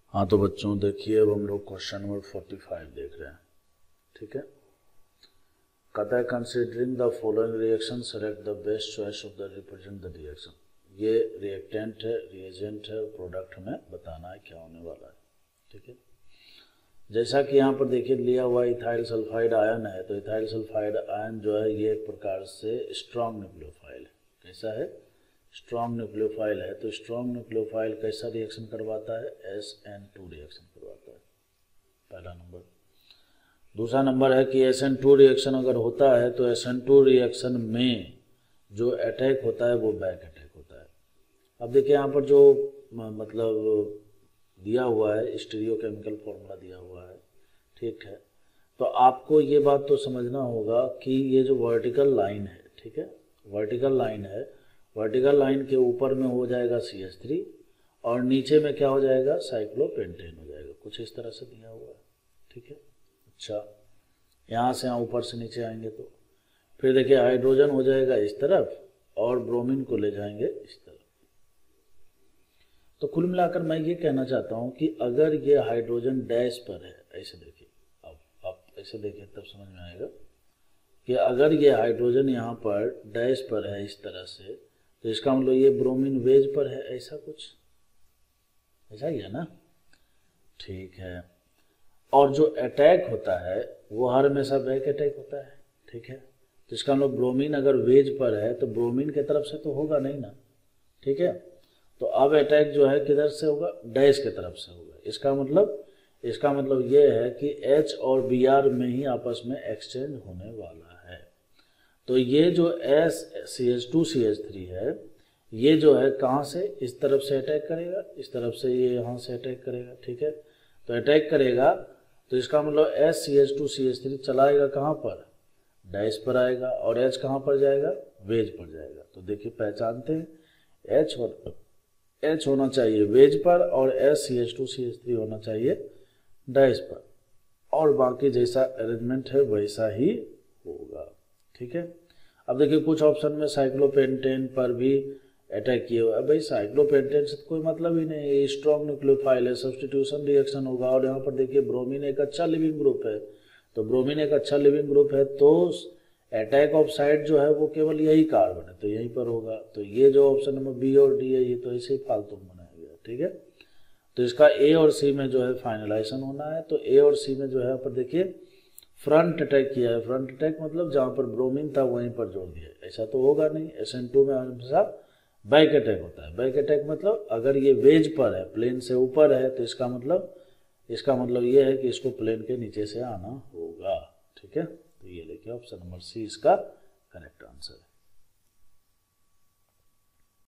हाँ तो बच्चों देखिए, अब हम लोग क्वेश्चन नंबर 45 देख रहे हैं। ठीक है, कहता है considering the following reaction select the best choice of the represent the reaction. ये रिएक्टेंट है, रिएजेंट है, प्रोडक्ट हमें बताना है क्या होने वाला है। ठीक है, जैसा कि यहाँ पर देखिए लिया हुआ इथाइल सल्फाइड आयन है, तो इथाइल सल्फाइड आयन जो है ये एक प्रकार से स्ट्रॉन्ग न्यूक्लियोफाइल है। कैसा है? स्ट्रॉन्ग न्यूक्लियोफाइल है। तो स्ट्रॉन्ग न्यूक्लियोफाइल कैसा रिएक्शन करवाता है? SN2 रिएक्शन करवाता है, पहला नंबर। दूसरा नंबर है कि SN2 रिएक्शन अगर होता है तो SN2 रिएक्शन में जो अटैक होता है वो बैक अटैक होता है। अब देखिए यहाँ पर जो मतलब दिया हुआ है स्टीरियोकेमिकल फॉर्मूला दिया हुआ है, ठीक है, तो आपको ये बात तो समझना होगा कि ये जो वर्टिकल लाइन है, ठीक है, वर्टिकल लाइन है, वर्टिकल लाइन के ऊपर में हो जाएगा CH3 और नीचे में क्या हो जाएगा? साइक्लोपेंटेन हो जाएगा, कुछ इस तरह से दिया हुआ है। ठीक है, अच्छा, यहाँ से यहाँ ऊपर से नीचे आएंगे तो फिर देखिए हाइड्रोजन हो जाएगा इस तरफ और ब्रोमीन को ले जाएंगे इस तरफ। तो कुल मिलाकर मैं ये कहना चाहता हूँ कि अगर ये हाइड्रोजन डैश पर है, ऐसे देखिए, अब आप ऐसे देखिए तब समझ में आएगा कि अगर ये हाइड्रोजन यहाँ पर डैश पर है इस तरह से, तो इसका मतलब ये ब्रोमीन वेज पर है, ऐसा कुछ, ऐसा ही है ना? ठीक है, और जो अटैक होता है वो हर हमेशा बैक अटैक होता है। ठीक है, तो इसका मतलब ब्रोमीन अगर वेज पर है तो ब्रोमीन की तरफ से तो होगा नहीं ना। ठीक है, तो अब अटैक जो है किधर से होगा? डैश की तरफ से होगा। इसका मतलब ये है कि H और Br में ही आपस में एक्सचेंज होने वाला है। तो ये जो CH2CH3 है, ये जो है कहाँ से? इस तरफ से अटैक करेगा, इस तरफ से ये यहाँ से अटैक करेगा। ठीक है, तो अटैक करेगा तो इसका मतलब CH2CH3 चलाएगा कहाँ पर? डैश पर आएगा, और H कहाँ पर जाएगा? वेज पर जाएगा। तो देखिए पहचानते हैं, H होना चाहिए वेज पर और CH2CH3 होना चाहिए डैश पर, और बाकी जैसा अरेंजमेंट है वैसा ही होगा। ठीक है, अब देखिए कुछ ऑप्शन में साइक्लोपेंटेन पर भी अटैक किए हुआ है। भाई साइक्लोपेंटेन से कोई मतलब ही नहीं, ये स्ट्रॉन्ग न्यूक्लियोफाइल है, सब्स्टिट्यूशन रिएक्शन होगा। और यहाँ पर देखिए ब्रोमीन एक अच्छा लिविंग ग्रुप है, तो ब्रोमीन एक अच्छा लिविंग ग्रुप है तो अटैक ऑफ साइड जो है वो केवल यही कार्बन है, तो यहीं पर होगा। तो ये जो ऑप्शन नंबर B और D है ये तो ऐसे ही फालतू बनाया गया। ठीक है, तो इसका A और C में जो है फाइनलाइजेशन होना है। तो A और C में जो है पर देखिए फ्रंट अटैक किया है। फ्रंट अटैक मतलब जहाँ पर ब्रोमीन था वहीं पर जोड़ दिया, ऐसा तो होगा नहीं। SN2 में हमेशा बैक अटैक होता है। बैक अटैक मतलब अगर ये वेज पर है, प्लेन से ऊपर है, तो इसका मतलब ये है कि इसको प्लेन के नीचे से आना होगा। ठीक है, तो ये देखिए ऑप्शन नंबर C इसका करेक्ट आंसर है।